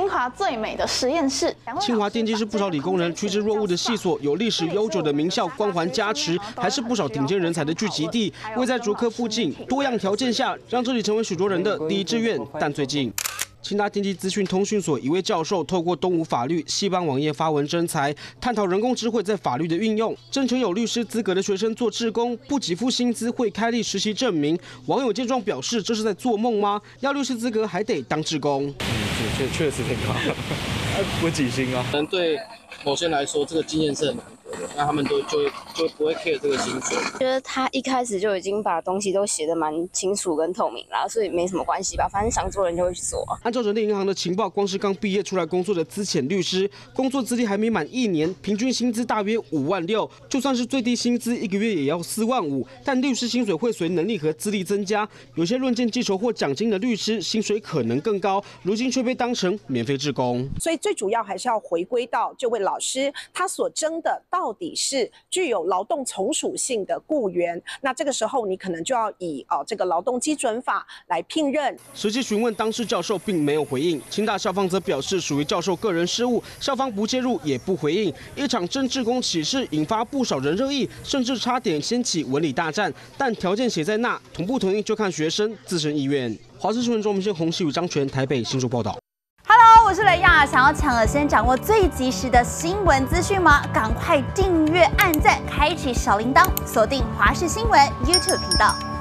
清华最美的实验室。 清华电机是不少理工人趋之若鹜的系所，有历史悠久的名校光环加持，还是不少顶尖人才的聚集地。位在竹科附近，多样条件下，让这里成为许多人的第一志愿。但最近，清大电机资讯通讯所一位教授透过东吴法律系办网页发文征才，探讨人工智慧在法律的运用，征求有律师资格的学生做志工，不给付薪资会开立实习证明。网友见状表示，这是在做梦吗？要律师资格还得当志工。 确实挺高，不给薪啊。 可能对某些人来说，这个经验是很难得的，那他们就不会 care 这个薪水。 觉得他一开始就已经把东西都写得蛮清楚跟透明啦，所以没什么关系吧，反正想做人就会去做。 按照人力银行的情报，光是刚毕业出来工作的资浅律师，工作资历还没满1年，平均薪资大约5万6，就算是最低薪资1个月也要4万5。但律师薪水会随能力和资历增加，有些论件记仇或奖金的律师薪水可能更高，如今却被当成免费志工。 所以最主要还是要回归到这位老师，他所征的到底是具有劳动从属性的雇员，那这个时候你可能就要以这个劳动基准法来聘任。 实际询问当事教授并没有回应，清大校方则表示属于教授个人失误，校方不介入也不回应。一场征志工启事引发不少人热议，甚至差点掀起文理大战。但条件写在那，同不同意就看学生自身意愿。华视新闻中文线洪熙宇、张全台北新竹报道。 我是雷亚，想要抢了先掌握最及时的新闻资讯吗？赶快订阅、按赞、开启小铃铛，锁定华视新闻 YouTube 频道。